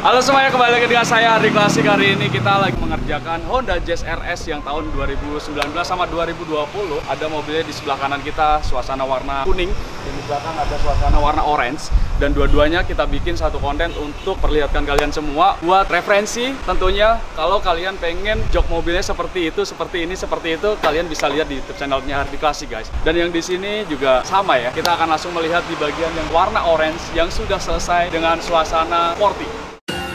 Halo semuanya, kembali lagi dengan saya Hardi Klasik. Hari ini kita lagi mengerjakan Honda Jazz RS yang tahun 2019 sama 2020. Ada mobilnya di sebelah kanan kita, suasana warna kuning, dan di belakang ada suasana warna orange. Dan dua-duanya kita bikin satu konten untuk perlihatkan kalian semua buat referensi. Tentunya kalau kalian pengen jok mobilnya seperti itu, seperti ini, seperti itu, kalian bisa lihat di YouTube channelnya Hardi Klasik, guys. Dan yang di sini juga sama ya. Kita akan langsung melihat di bagian yang warna orange yang sudah selesai dengan suasana sporty.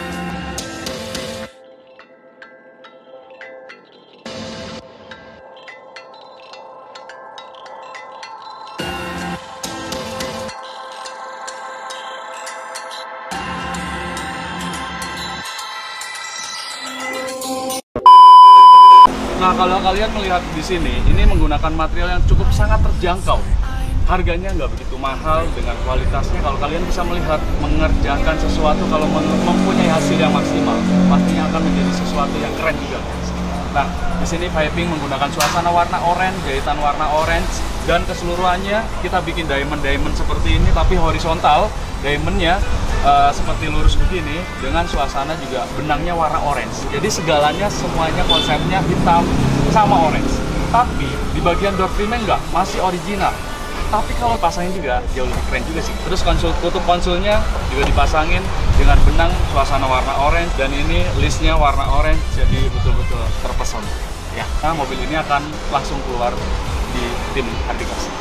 Nah, kalau kalian melihat di sini, ini menggunakan material yang cukup sangat terjangkau. Harganya nggak begitu mahal, dengan kualitasnya kalau kalian bisa melihat mengerjakan sesuatu, kalau mempunyai hasil yang maksimal, pastinya akan menjadi sesuatu yang keren juga. Nah, di sini piping menggunakan suasana warna orange, jahitan warna orange, dan keseluruhannya kita bikin diamond seperti ini, tapi horizontal. Diamondnya seperti lurus begini, dengan suasana juga benangnya warna orange. Jadi segalanya semuanya konsepnya hitam sama orange. Tapi di bagian door trimnya enggak, masih original. Tapi kalau pasangin juga jauh lebih keren juga sih. Terus tutup konsolnya juga dipasangin dengan benang suasana warna orange, dan ini listnya warna orange, jadi betul-betul terpesona. Ya, nah mobil ini akan langsung keluar di tim Hardi Klasik.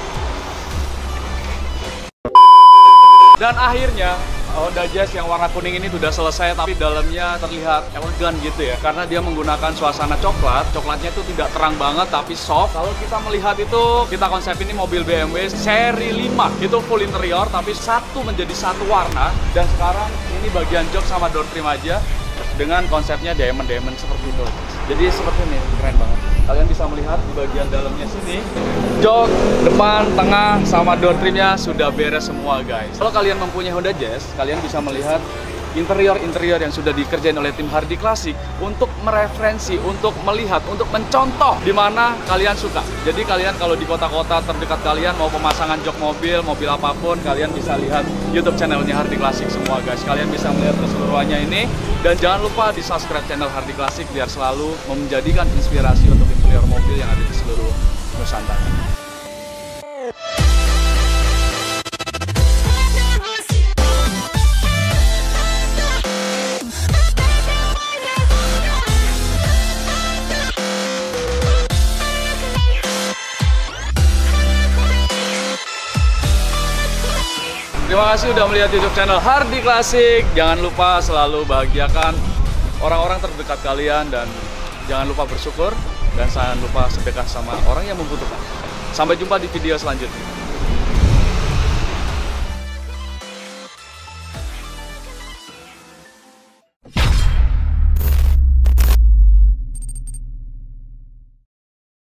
Dan akhirnya Honda Jazz yang warna kuning ini sudah selesai, tapi dalamnya terlihat elegan gitu ya, karena dia menggunakan suasana coklat. Coklatnya itu tidak terang banget tapi soft. Kalau kita melihat itu, kita konsep ini mobil BMW seri 5 itu full interior tapi satu menjadi satu warna. Dan sekarang ini bagian jok sama door trim aja dengan konsepnya diamond seperti itu. Jadi seperti ini, keren banget. Kalian bisa melihat di bagian dalamnya sini, jok, depan, tengah, sama door trimnya sudah beres semua, guys. Kalau kalian mempunyai Honda Jazz, kalian bisa melihat interior yang sudah dikerjain oleh tim Hardi Klasik untuk mereferensi, untuk melihat, untuk mencontoh di mana kalian suka. Jadi kalian kalau di kota-kota terdekat kalian mau pemasangan jok mobil apapun, kalian bisa lihat YouTube channelnya Hardi Klasik semua, guys. Kalian bisa melihat keseluruhannya ini. Dan jangan lupa di subscribe channel Hardi Klasik biar selalu menjadikan inspirasi untuk interior mobil yang ada di seluruh Nusantara. Terima kasih sudah melihat YouTube channel Hardi Klasik. Jangan lupa selalu bahagiakan orang-orang terdekat kalian, dan jangan lupa bersyukur, dan jangan lupa sedekah sama orang yang membutuhkan. Sampai jumpa di video selanjutnya.